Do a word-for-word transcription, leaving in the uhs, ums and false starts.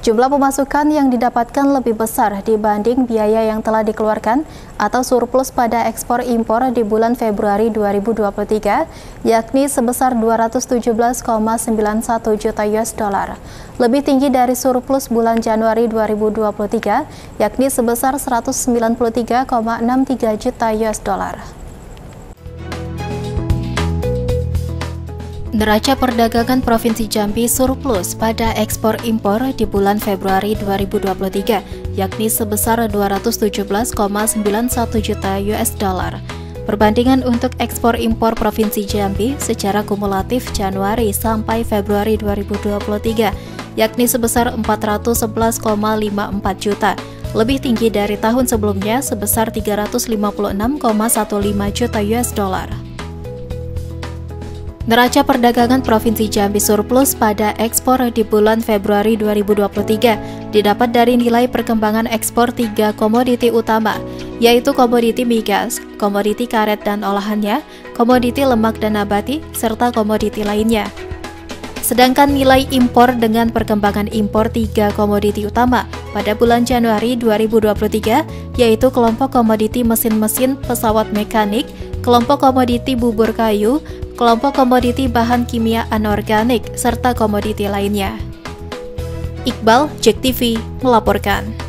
Jumlah pemasukan yang didapatkan lebih besar dibanding biaya yang telah dikeluarkan atau surplus pada ekspor impor di bulan Februari dua ribu dua puluh tiga, yakni sebesar dua ratus tujuh belas koma sembilan satu juta U S dollar. Lebih tinggi dari surplus bulan Januari dua ribu dua puluh tiga, yakni sebesar seratus sembilan puluh tiga koma enam tiga juta U S dollar. Neraca perdagangan Provinsi Jambi surplus pada ekspor impor di bulan Februari dua ribu dua puluh tiga, yakni sebesar dua ratus tujuh belas koma sembilan satu juta U S dollar. Perbandingan untuk ekspor impor Provinsi Jambi secara kumulatif Januari sampai Februari dua ribu dua puluh tiga, yakni sebesar empat ratus sebelas koma lima empat juta, lebih tinggi dari tahun sebelumnya sebesar tiga ratus lima puluh enam koma lima belas juta U S dollar. Neraca perdagangan Provinsi Jambi surplus pada ekspor di bulan Februari dua ribu dua puluh tiga didapat dari nilai perkembangan ekspor tiga komoditi utama, yaitu komoditi migas, komoditi karet dan olahannya, komoditi lemak dan nabati, serta komoditi lainnya. Sedangkan nilai impor dengan perkembangan impor tiga komoditi utama pada bulan Januari dua ribu dua puluh tiga, yaitu kelompok komoditi mesin-mesin pesawat mekanik, kelompok komoditi bubur kayu, kelompok komoditi bahan kimia anorganik, serta komoditi lainnya. Iqbal, J E K T V, melaporkan.